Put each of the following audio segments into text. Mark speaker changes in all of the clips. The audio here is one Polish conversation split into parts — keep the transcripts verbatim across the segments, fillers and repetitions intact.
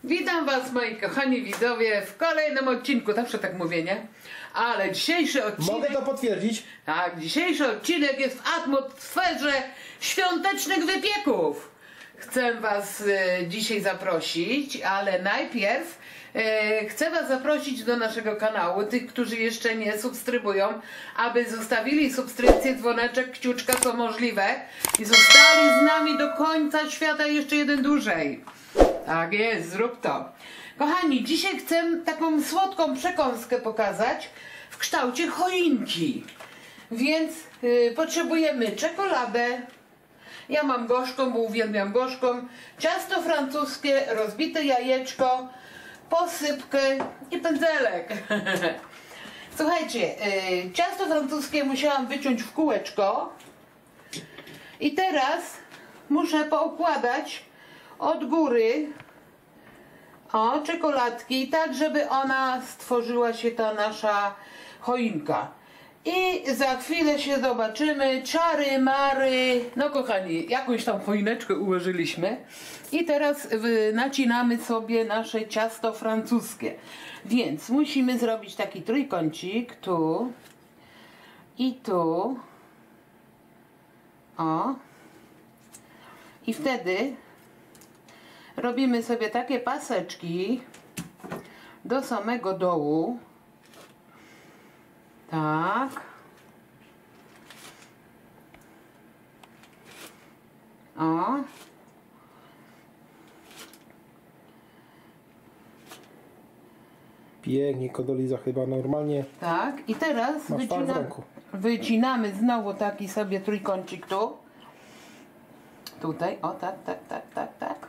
Speaker 1: Witam Was, moi kochani widzowie, w kolejnym odcinku. Zawsze tak mówię, nie? Ale dzisiejszy odcinek...
Speaker 2: Mogę to potwierdzić.
Speaker 1: Tak, dzisiejszy odcinek jest w atmosferze świątecznych wypieków. Chcę Was e, dzisiaj zaprosić, ale najpierw e, chcę Was zaprosić do naszego kanału, tych, którzy jeszcze nie subskrybują, aby zostawili subskrypcję, dzwoneczek, kciuczka, co możliwe i zostali z nami do końca świata jeszcze jeden dłużej. Tak jest, zrób to. Kochani, dzisiaj chcę taką słodką przekąskę pokazać w kształcie choinki. Więc yy, potrzebujemy czekoladę. Ja mam gorzką, bo uwielbiam gorzką. Ciasto francuskie, rozbite jajeczko, posypkę i pędzelek. Słuchajcie, yy, ciasto francuskie musiałam wyciąć w kółeczko. I teraz muszę poukładać od góry o czekoladki, tak żeby ona stworzyła się ta nasza choinka. I za chwilę się zobaczymy, czary mary. No kochani, jakąś tam choineczkę ułożyliśmy i teraz nacinamy sobie nasze ciasto francuskie. Więc musimy zrobić taki trójkącik tu i tu. O. I wtedy robimy sobie takie paseczki do samego dołu. Tak. O.
Speaker 2: Pięknie, Kodoliza chyba normalnie.
Speaker 1: Tak. I teraz wycina, wycinamy znowu taki sobie trójkącik tu. Tutaj, o tak, tak, tak, tak, tak.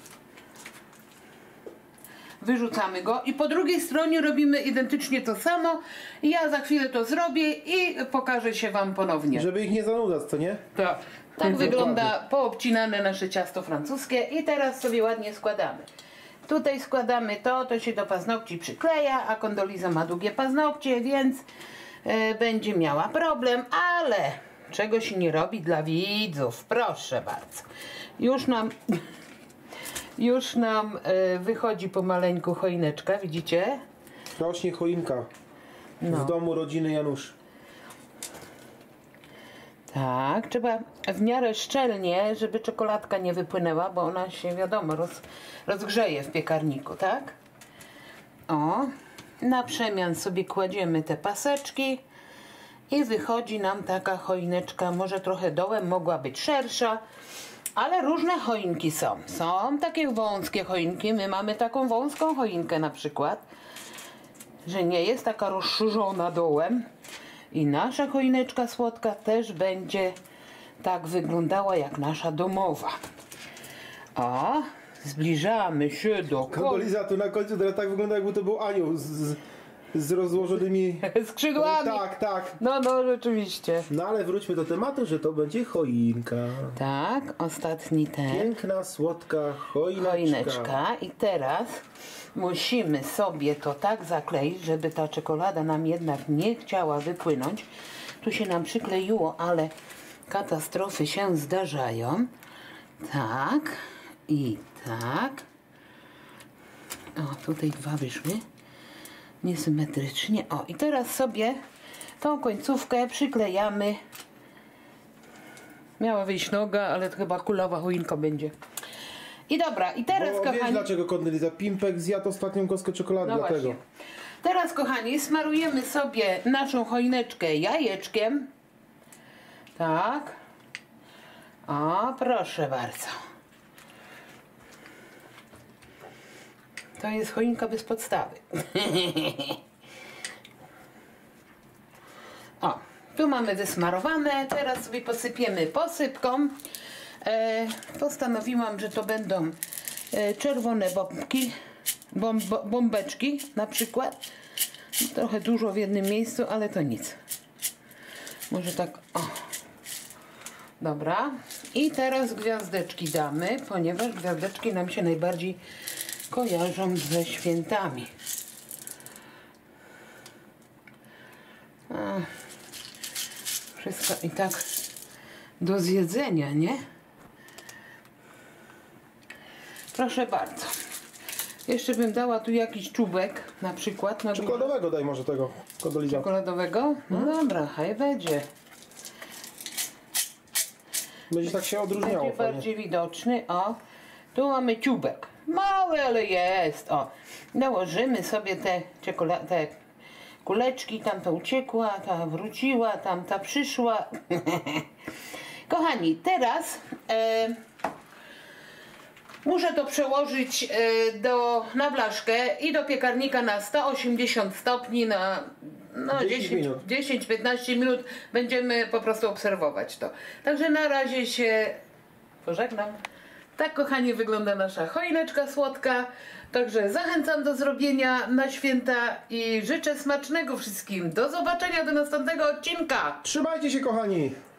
Speaker 1: Wyrzucamy go i po drugiej stronie robimy identycznie to samo. Ja za chwilę to zrobię i pokażę się Wam ponownie.
Speaker 2: Żeby ich nie zanudzać, co nie?
Speaker 1: Tak. Tak wygląda poobcinane nasze ciasto francuskie i teraz sobie ładnie składamy. Tutaj składamy to, to się do paznokci przykleja, a Kondoliza ma długie paznokcie, więc yy, będzie miała problem, ale czego się nie robi dla widzów, proszę bardzo. Już nam... Już nam y, wychodzi pomaleńku choineczka, widzicie?
Speaker 2: Rośnie choinka
Speaker 1: no.
Speaker 2: w domu rodziny Janusz.
Speaker 1: Tak, trzeba w miarę szczelnie, żeby czekoladka nie wypłynęła, bo ona się, wiadomo, roz, rozgrzeje w piekarniku, tak? O, na przemian sobie kładziemy te paseczki i wychodzi nam taka choineczka, może trochę dołem mogła być szersza, ale różne choinki są. Są takie wąskie choinki. My mamy taką wąską choinkę na przykład, że nie jest taka rozszerzona dołem. I nasza choineczka słodka też będzie tak wyglądała jak nasza domowa. O, zbliżamy się do końca.
Speaker 2: Kondoliza tu na końcu teraz tak wygląda, jakby to był anioł z, z, z rozłożonymi
Speaker 1: skrzydłami.
Speaker 2: Tak, tak.
Speaker 1: No, no, rzeczywiście.
Speaker 2: No ale wróćmy do tematu, że to będzie choinka.
Speaker 1: Tak, ostatni ten.
Speaker 2: Piękna, słodka choineczka.
Speaker 1: choineczka. I teraz musimy sobie to tak zakleić, żeby ta czekolada nam jednak nie chciała wypłynąć. Tu się nam przykleiło, ale katastrofy się zdarzają. Tak i tak. O, tutaj dwa wyszły niesymetrycznie. O, i teraz sobie tą końcówkę przyklejamy. Miała wyjść noga, ale to chyba kulawa choinka będzie. I dobra, i teraz,
Speaker 2: Bo
Speaker 1: kochani...
Speaker 2: wiesz dlaczego, Kondoliza? Pimpek zjadł ostatnią kostkę czekolady,
Speaker 1: no
Speaker 2: dlatego.
Speaker 1: właśnie. Teraz, kochani, smarujemy sobie naszą choineczkę jajeczkiem. Tak. O, proszę bardzo. To jest choinka bez podstawy. O, tu mamy wysmarowane. Teraz sobie posypiemy posypką. E, postanowiłam, że to będą e, czerwone bombki, bomb, bombeczki na przykład. Trochę dużo w jednym miejscu, ale to nic. Może tak, o. Dobra. I teraz gwiazdeczki damy, ponieważ gwiazdeczki nam się najbardziej kojarzą ze świętami. A, wszystko i tak do zjedzenia, nie? Proszę bardzo. Jeszcze bym dała tu jakiś czubek, na przykład. Na
Speaker 2: Czekoladowego daj może tego kondoliza.
Speaker 1: Czekoladowego? No
Speaker 2: Hmm?
Speaker 1: dobra, hej będzie.
Speaker 2: Będzie tak się odróżniało.
Speaker 1: Będzie bardziej widoczny. O, tu mamy ciubek. Mały, ale jest. O, nałożymy sobie te czekolady, te kuleczki. Tamta uciekła, ta wróciła, tamta przyszła. Kochani, teraz e, muszę to przełożyć e, do, na blaszkę i do piekarnika na sto osiemdziesiąt stopni na no, dziesięć piętnaście minut. Będziemy po prostu obserwować to. Także na razie się pożegnam. Tak, kochani, wygląda nasza choineczka słodka. Także zachęcam do zrobienia na święta i życzę smacznego wszystkim. Do zobaczenia do następnego odcinka.
Speaker 2: Trzymajcie się, kochani!